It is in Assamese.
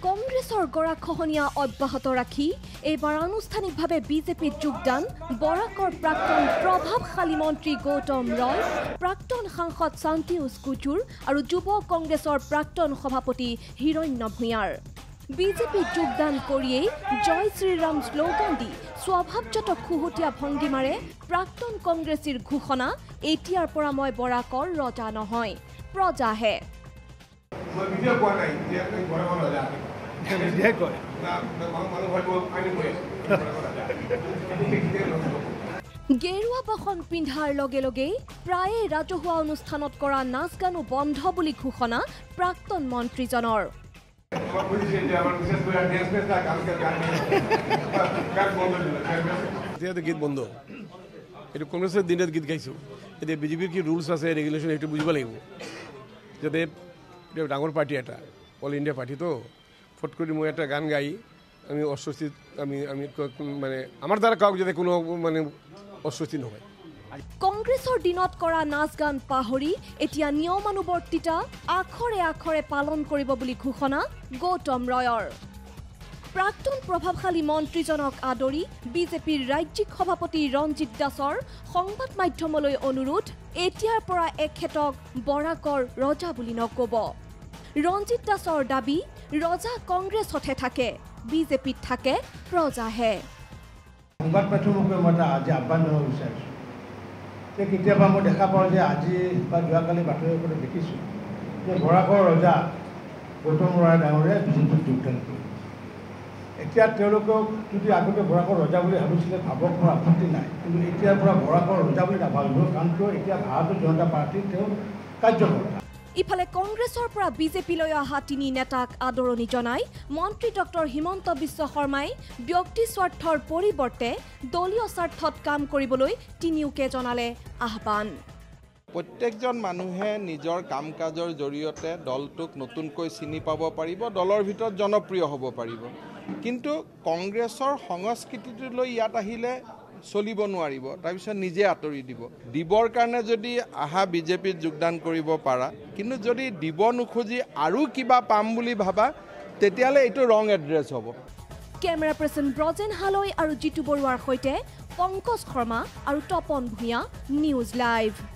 কংগ্ৰেছৰ গৰাখহনীয়া অব্যাহত ৰাখি এইবাৰ আনুষ্ঠানিকভাৱে বিজেপিত যোগদান বৰাকৰ প্ৰাক্তন প্ৰভাৱশালী মন্ত্ৰী গৌতম ৰয়, প্ৰাক্তন সাংসদ শান্তিউজ কুটুৰ আৰু যুৱ কংগ্ৰেছৰ প্ৰাক্তন সভাপতি হিৰণ্য ভূঞাৰ। বিজেপিত যোগদান কৰিয়েই জয় শ্ৰীৰাম শ্লোগান দি স্বভাৱজাত খুহুতীয়া ভংগীমাৰে প্ৰাক্তন কংগ্ৰেছীৰ ঘোষণা, এতিয়াৰ পৰা মই বৰাকৰ ৰজা নহয়, প্ৰজাহে। গেৰুৱা বাসন পিন্ধাৰ লগে লগেই প্ৰায়ে ৰাজহুৱা অনুষ্ঠানত কৰা নাচ গানো বন্ধ বুলি ঘোষণা প্ৰাক্তন মন্ত্ৰীজনৰ। গীত বন্ধ, এইটো কংগ্ৰেছৰ দিনত গীত গাইছোঁ। এতিয়া বিজেপিৰ কি ৰুলছ আছে, ৰেগুলেশ্যন, সেইটো বুজিব লাগিব। যাতে এটা ডাঙৰ পাৰ্টি, এটা অল ইণ্ডিয়া পাৰ্টিটো ফট কৰি মই এটা গান গাই আমি অস্বস্তিত আমি মানে আমাৰ দ্বাৰা কাওক যাতে কোনো মানে অস্বস্তি নহয়। কংগ্ৰেছৰ দিনত কৰা নাচ গান পাহৰি এতিয়া নিয়মানুবৰ্তিতা আখৰে আখৰে পালন কৰিব বুলি ঘোষণা গৌতম ৰয়ৰ। প্ৰাক্তন প্ৰভাৱশালী মন্ত্ৰীজনক আদৰি বিজেপিৰ ৰাজ্যিক সভাপতি ৰঞ্জিত দাসৰ সংবাদ মাধ্যমলৈ অনুৰোধ, এতিয়াৰ পৰা এখেতক বৰাকৰ ৰজা বুলি নক'ব। ৰঞ্জিত দাসৰ দাবী, ৰজা কংগ্ৰেছতহে থাকে, বিজেপিত থাকে প্ৰজাহে। সংবাদ মাধ্যমকে মই আজি আহ্বান জনাব বিচাৰিছোঁ যে কেতিয়াবা মই দেখা পাওঁ যে আজি বা যোৱাকালি বাতৰিকাকতত দেখিছোঁ যে বৰাকৰ ৰজা গৌতম ৰয় ডাঙৰীয়াই বিজেপিত যোগদান কৰে। এতিয়া তেওঁলোকক যদি আগতে বৰাকৰ ৰজা বুলি ভাবিছিলে, ভাবক, মোৰ আপত্তি নাই, কিন্তু এতিয়াৰ পৰা বৰাকৰ ৰজা বুলি নাভাবিব, কাৰণ কিয় এতিয়া ভাৰতীয় জনতা পাৰ্টীৰ তেওঁ কাৰ্যকৰ্তা। ইফালে কংগ্ৰেছৰ পৰা বিজেপিলৈ অহা তিনি নেতাক আদৰণি জনাই মন্ত্ৰী ডক্টৰ হিমন্ত বিশ্ব শৰ্মাই ব্যক্তি স্বাৰ্থৰ পৰিৱৰ্তে দলীয় স্বাৰ্থত কাম কৰিবলৈ তিনিওকে জনালে আহ্বান। প্ৰত্যেকজন মানুহে নিজৰ কাম কাজৰ জৰিয়তে দলটোক নতুনকৈ চিনি পাব পাৰিব, দলৰ ভিতৰত জনপ্ৰিয় হ'ব পাৰিব। কিন্তু কংগ্ৰেছৰ সংস্কৃতিটোলৈ ইয়াত আহিলে চলিব নোৱাৰিব, তাৰপিছত নিজে আঁতৰি দিবৰ কাৰণে যদি আহা বিজেপিত যোগদান কৰিব পাৰা, কিন্তু যদি দিব নোখোজি আৰু কিবা পাম বুলি ভাবা, তেতিয়াহ'লে এইটো ৰং এড্ৰেছ হ'ব। কেমেৰা পাৰ্চন ব্ৰজেন হালৈ আৰু জিতু বৰুৱাৰ সৈতে পংকজ শৰ্মা আৰু তপন ভূঞা, নিউজ লাইভ।